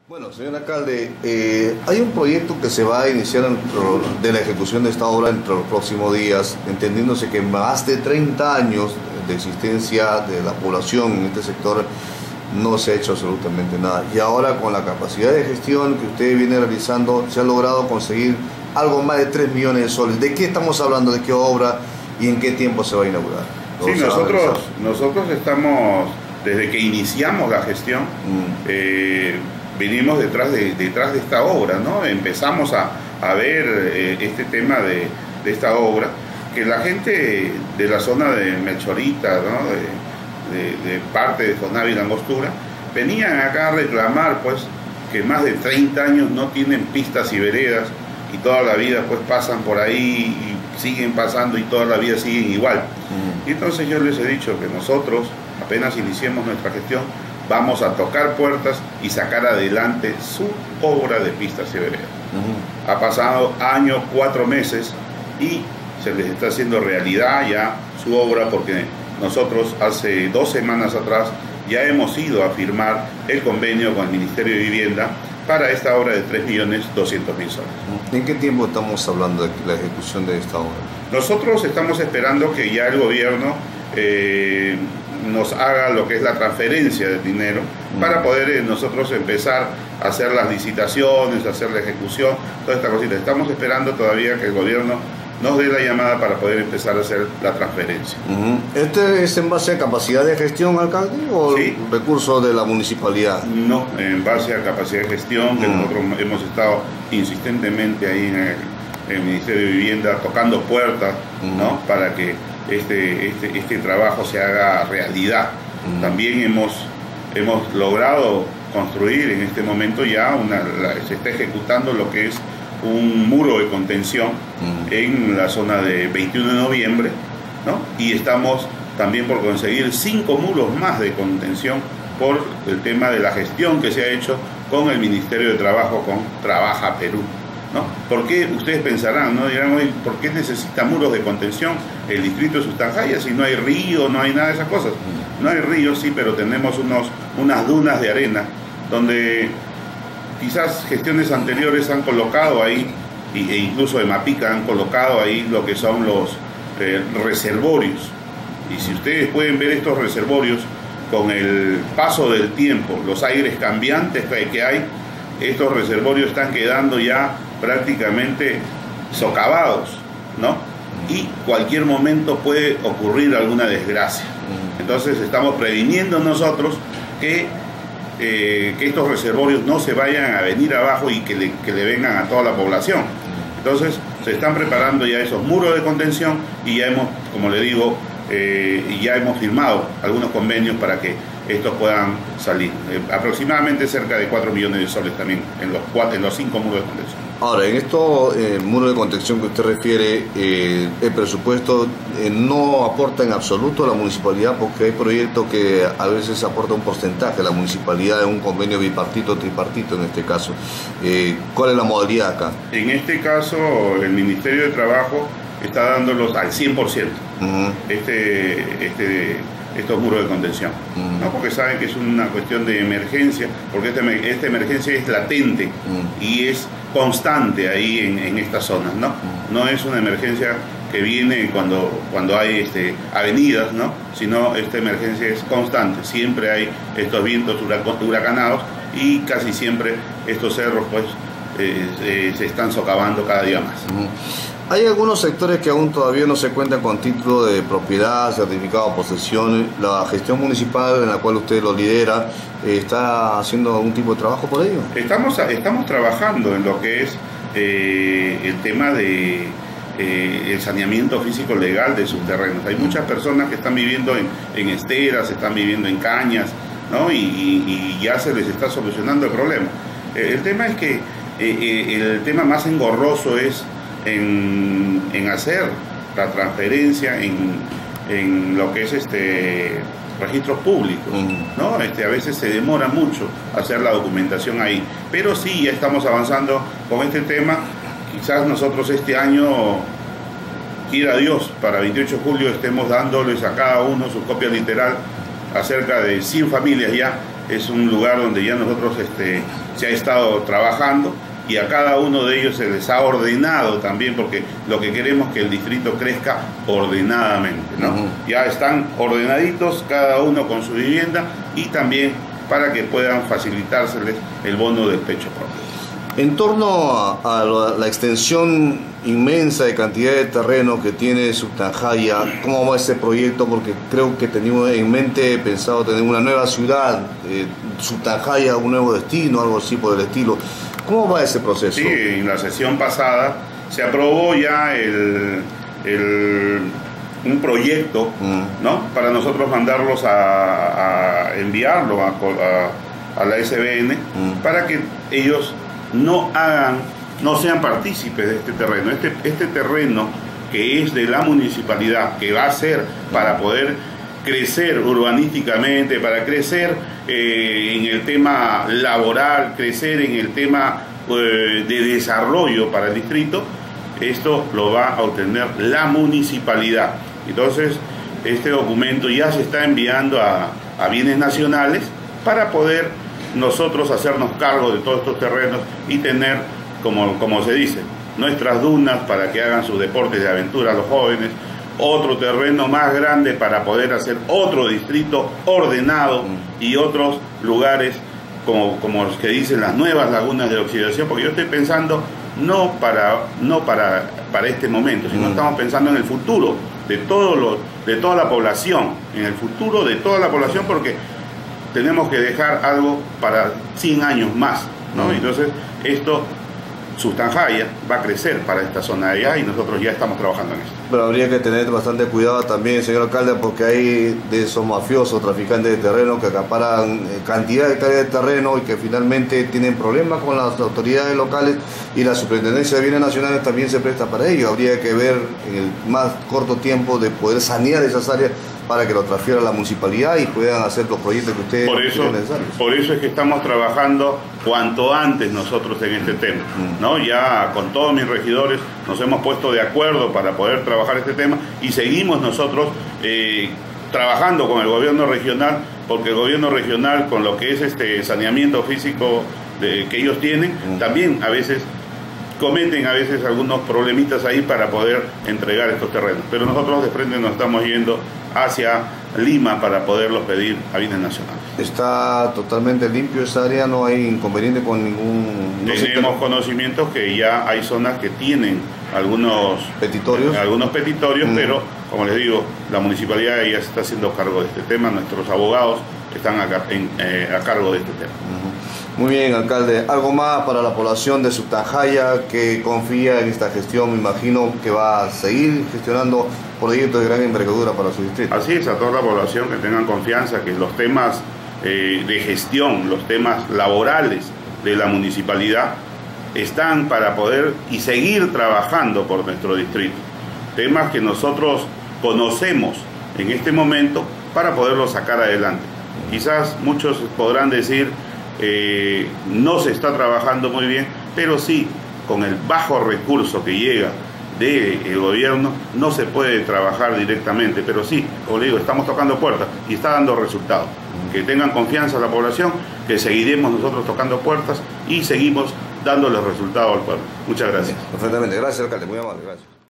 Bueno, señor alcalde, hay un proyecto que se va a iniciar de la ejecución de esta obra entre los próximos días, entendiéndose que más de 30 años de existencia de la población en este sector no se ha hecho absolutamente nada. Y ahora con la capacidad de gestión que usted viene realizando, se ha logrado conseguir algo más de 3 millones de soles. ¿De qué estamos hablando? ¿De qué obra? ¿Y en qué tiempo se va a inaugurar? Sí, nosotros estamos, desde que iniciamos la gestión, venimos detrás de esta obra, ¿no? Empezamos a ver este tema de esta obra, que la gente de la zona de Melchorita, ¿no? de parte de Fonavi y La Angostura, venían acá a reclamar, pues, que más de 30 años no tienen pistas y veredas, y toda la vida, pues, pasan por ahí y siguen pasando y toda la vida siguen igual. Y entonces yo les he dicho que nosotros, apenas iniciemos nuestra gestión, vamos a tocar puertas y sacar adelante su obra de pistas y veredas. Ha pasado años, 4 meses y se les está haciendo realidad ya su obra, porque nosotros hace 2 semanas atrás ya hemos ido a firmar el convenio con el Ministerio de Vivienda para esta obra de 3.200.000 soles. ¿En qué tiempo estamos hablando de la ejecución de esta obra? Nosotros estamos esperando que ya el gobierno nos haga lo que es la transferencia del dinero para poder nosotros empezar a hacer las licitaciones, hacer la ejecución, toda esta cosita. Estamos esperando todavía que el gobierno nos dé la llamada para poder empezar a hacer la transferencia. ¿Este es en base a capacidad de gestión, alcalde, o sí, recursos de la municipalidad? No, en base a capacidad de gestión, que nosotros hemos estado insistentemente ahí en el Ministerio de Vivienda tocando puertas, ¿no? Para que este trabajo se haga realidad. También hemos logrado construir en este momento ya, se está ejecutando lo que es un muro de contención en la zona de 21 de noviembre, ¿no? Y estamos también por conseguir 5 muros más de contención por el tema de la gestión que se ha hecho con el Ministerio de Trabajo, con Trabaja Perú, ¿no? ¿Por qué? Ustedes pensarán, ¿no? Dirán, oye, ¿por qué necesita muros de contención el distrito de Sustanjaya si no hay río, no hay nada de esas cosas? No hay río, sí, pero tenemos unas dunas de arena donde quizás gestiones anteriores han colocado ahí, e incluso de Mapica han colocado ahí lo que son los reservorios. Y si ustedes pueden ver estos reservorios, con el paso del tiempo, los aires cambiantes que hay, estos reservorios están quedando ya prácticamente socavados, ¿no? Y cualquier momento puede ocurrir alguna desgracia. Entonces estamos previniendo nosotros que estos reservorios no se vayan a venir abajo y que le vengan a toda la población. Entonces se están preparando ya esos muros de contención y ya hemos, como le digo, ya hemos firmado algunos convenios para que estos puedan salir. Aproximadamente cerca de 4 millones de soles también en los 5 muros de contención. Ahora, en estos muros de contención que usted refiere, el presupuesto no aporta en absoluto a la municipalidad, porque hay proyectos que a veces aporta un porcentaje a la municipalidad en un convenio bipartito, tripartito en este caso. ¿Cuál es la modalidad acá? En este caso, el Ministerio de Trabajo está dándolos al 100%, estos muros de contención, ¿no? Porque saben que es una cuestión de emergencia, porque esta emergencia es latente y es constante ahí en estas zonas, ¿no? No es una emergencia que viene cuando hay avenidas, ¿no? Sino esta emergencia es constante, siempre hay estos vientos huracanados y casi siempre estos cerros, pues, se están socavando cada día más. Hay algunos sectores que aún todavía no se cuentan con título de propiedad, certificado de posesión. ¿La gestión municipal en la cual usted lo lidera está haciendo algún tipo de trabajo por ello? Estamos trabajando en lo que es el tema de el saneamiento físico legal de sus terrenos. Hay muchas personas que están viviendo en esteras, están viviendo en cañas, ¿no? Y ya se les está solucionando el problema. El tema es que el tema más engorroso es en hacer la transferencia en lo que es registros públicos, ¿no? A veces se demora mucho hacer la documentación ahí, pero sí, ya estamos avanzando con este tema. Quizás nosotros este año, quiera Dios, para 28 de julio estemos dándoles a cada uno su copia literal a cerca de 100 familias ya es un lugar donde ya nosotros se ha estado trabajando, y a cada uno de ellos se les ha ordenado también, porque lo que queremos es que el distrito crezca ordenadamente, ¿no? Ya están ordenaditos, cada uno con su vivienda, y también para que puedan facilitárseles el bono del techo propio. En torno a la extensión inmensa de cantidad de terreno que tiene Subtanjaya, ¿cómo va ese proyecto? Porque creo que teníamos en mente pensado tener una nueva ciudad, Subtanjaya, un nuevo destino, algo así por el estilo. ¿Cómo va ese proceso? Sí, en la sesión pasada se aprobó ya un proyecto, ¿no? Para nosotros mandarlos a enviarlo a la SBN, para que ellos no sean partícipes de este terreno. Este terreno, que es de la municipalidad, que va a ser para poder crecer urbanísticamente, para crecer en el tema laboral, crecer en el tema de desarrollo para el distrito, esto lo va a obtener la municipalidad. Entonces, este documento ya se está enviando a bienes nacionales para poder nosotros hacernos cargo de todos estos terrenos y tener, como se dice, nuestras dunas para que hagan sus deportes de aventura los jóvenes, otro terreno más grande para poder hacer otro distrito ordenado y otros lugares como los que dicen las nuevas lagunas de oxidación, porque yo estoy pensando no para este momento, sino estamos pensando en el futuro de toda la población, en el futuro de toda la población, porque tenemos que dejar algo para 100 años más, ¿no? Entonces, Subtanjaya va a crecer para esta zona de allá, y nosotros ya estamos trabajando en esto. Pero habría que tener bastante cuidado también, señor alcalde, porque hay de esos mafiosos, traficantes de terreno, que acaparan cantidad de hectáreas de terreno y que finalmente tienen problemas con las autoridades locales, y la Superintendencia de Bienes Nacionales también se presta para ello. Habría que ver en el más corto tiempo de poder sanear esas áreas para que lo transfiera a la municipalidad y puedan hacer los proyectos que ustedes creen necesarios. Por eso es que estamos trabajando cuanto antes nosotros en este tema, ¿no? Ya con todos mis regidores nos hemos puesto de acuerdo para poder trabajar este tema, y seguimos nosotros trabajando con el gobierno regional, porque el gobierno regional, con lo que es saneamiento físico que ellos tienen, también a veces cometen algunos problemitas ahí para poder entregar estos terrenos. Pero nosotros de frente nos estamos yendo hacia Lima para poderlos pedir a bienes nacionales. ¿Está totalmente limpio esa área? ¿No hay inconveniente con ningún...? Tenemos conocimientos que ya hay zonas que tienen algunos petitorios, pero como les digo, la municipalidad ya se está haciendo cargo de este tema, nuestros abogados están a cargo de este tema. Muy bien, alcalde. ¿Algo más para la población de Subtanjaya que confía en esta gestión? Me imagino que va a seguir gestionando proyectos de gran envergadura para su distrito. Así es, a toda la población que tengan confianza que los temas de gestión, los temas laborales de la municipalidad están para poder y seguir trabajando por nuestro distrito. Temas que nosotros conocemos en este momento para poderlos sacar adelante. Quizás muchos podrán decir no se está trabajando muy bien, pero sí, con el bajo recurso que llega del gobierno no se puede trabajar directamente, pero sí, como le digo, estamos tocando puertas y está dando resultados. Que tengan confianza la población, que seguiremos nosotros tocando puertas y seguimos dando los resultados al pueblo. Muchas gracias. Perfectamente, gracias alcalde, muy amable, gracias.